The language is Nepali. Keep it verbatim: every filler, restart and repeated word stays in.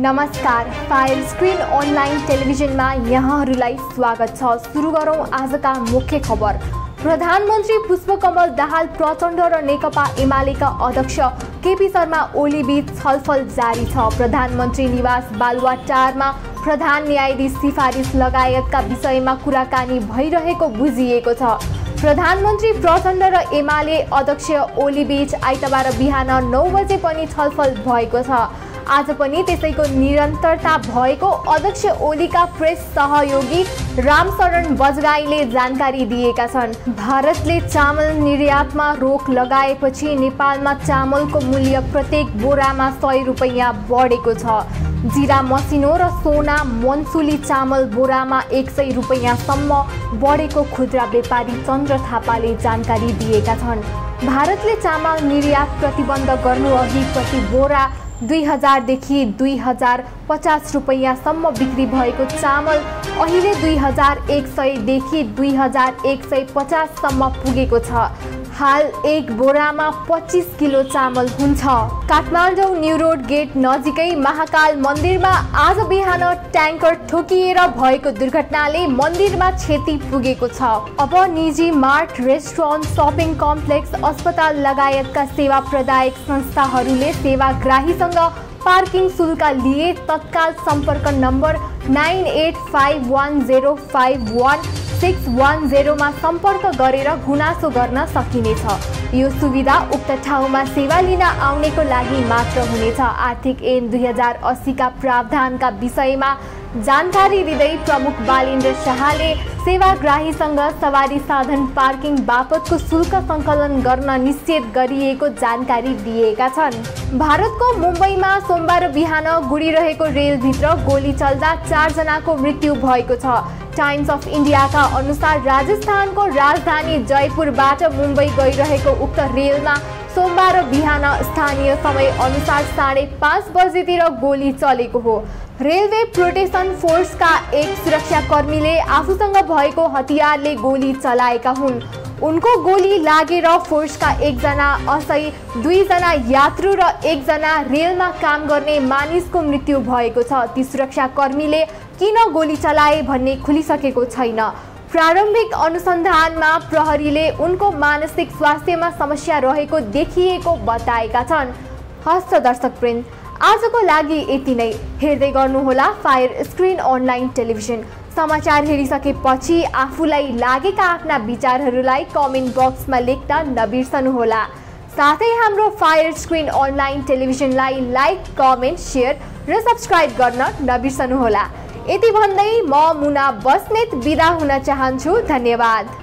नमस्कार, फायर स्क्रिन अनलाइन टेलिभिजनमा यहाँहरूलाई स्वागत छ। सुरु गरौँ आजका मुख्य खबर। प्रधानमन्त्री पुष्पकमल दाहाल प्रचण्ड र नेकपा एमालेका अध्यक्ष केपी शर्मा ओली बीच छलफल जारी छ। प्रधानमन्त्री निवास बालुवाटारमा प्रधान न्यायाधीश सिफारिस लगायतका विषयमा कुराकानी भइरहेको बुझिएको छ। प्रधानमन्त्री प्रचण्ड र एमाले अध्यक्ष ओली बीच आइतबार बिहान नौ बजे पनि छलफल भएको छ। आज पनि त्यसैको निरन्तरता भएको अध्यक्ष ओलीका प्रेस सहयोगी रामशरण बजगाईले जानकारी दिएका छन्। भारतले चामल निर्यातमा रोक लगाएपछि नेपालमा चामलको मूल्य प्रत्येक बोरामा सय रुपैयाँ बढेको छ। जिरा मसिनो र सोना मनसुली चामल बोरामा एक सय रुपैयाँसम्म बढेको खुद्रा व्यापारी चन्द्र थापाले जानकारी दिएका छन्। भारतले चामल निर्यात प्रतिबन्ध गर्नु अघि प्रति बोरा दुई हजारदेखि दुई हजार पचास रुपैयाँसम्म बिक्री भएको चामल अहिले दुई हजार एक सयदेखि दुई हजार एक सय पचाससम्म पुगेको छ। हाल एक बोरामा पच्चीस किलो चामल हुन्छ। काठमाडौँ न्यू रोड गेट नजिकै महाकाल मन्दिरमा आज बिहान ट्याङ्कर ठोकिएर भएको दुर्घटनाले मन्दिरमा क्षति पुगेको छ। अब निजी मार्ट, रेस्टुरेन्ट, सपिङ कम्प्लेक्स, अस्पताल लगायतका सेवा प्रदायक संस्थाहरूले सेवाग्राहीसँग पार्किङ शुल्क लिए तत्काल सम्पर्क number nine eight five one zero five one six one जेरोमा सम्पर्क गरेर गुनासो गर्न सकिनेछ। यो सुविधा उक्त ठाउँमा सेवा लिन आउनेको लागि मात्र हुनेछ। आर्थिक ऐन दुई हजार अस्सीका प्रावधानका विषयमा जानकारी दिँदै प्रमुख बालेन्द्र शाहले सेवाग्राहीसँग सवारी साधन पार्किङ बापतको शुल्क सङ्कलन गर्न निषेध गरिएको जानकारी दिएका छन्। भारतको मुम्बईमा सोमबार बिहान गुडिरहेको रेलभित्र गोली चल्दा चारजनाको मृत्यु भएको छ। टाइम्स अफ इन्डियाका अनुसार राजस्थानको राजधानी जयपुरबाट मुम्बई गइरहेको उक्त रेलमा सोमबार बिहान स्थानीय समय अनुसार साढे पाँच बजेतिर गोली चलेको हो। रेलवे प्रोटेक्सन फोर्सका एक सुरक्षाकर्मीले आफूसँग भएको हतियारले गोली चलाएका हुन्। उनको गोली लागेर फोर्सका एकजना असै, दुईजना यात्रु र एकजना रेलमा काम गर्ने मानिसको मृत्यु भएको छ। ती सुरक्षाकर्मीले किन गोली चलाए भन्ने खुलिसकेको छैन। प्रारम्भिक अनुसन्धानमा प्रहरीले उनको मानसिक स्वास्थ्यमा समस्या रहेको देखिएको बताएका छन्। हस्त दर्शकवृन्द, आजको लागि यति नै। हेर्दै गर्नुहोला फायर स्क्रिन अनलाइन टेलिभिजन। समाचार हेरिसकेपछि आफूलाई लागेका आफ्ना विचारहरूलाई कमेन्ट बक्समा लेख्न नबिर्सनुहोला। साथै हाम्रो फायर स्क्रिन अनलाइन टेलिभिजनलाई लाइक, कमेन्ट, सेयर र सब्सक्राइब गर्न नबिर्सनुहोला। यति भन्दै म मुना बस्नेत बिदा हुन चाहन्छु। धन्यवाद।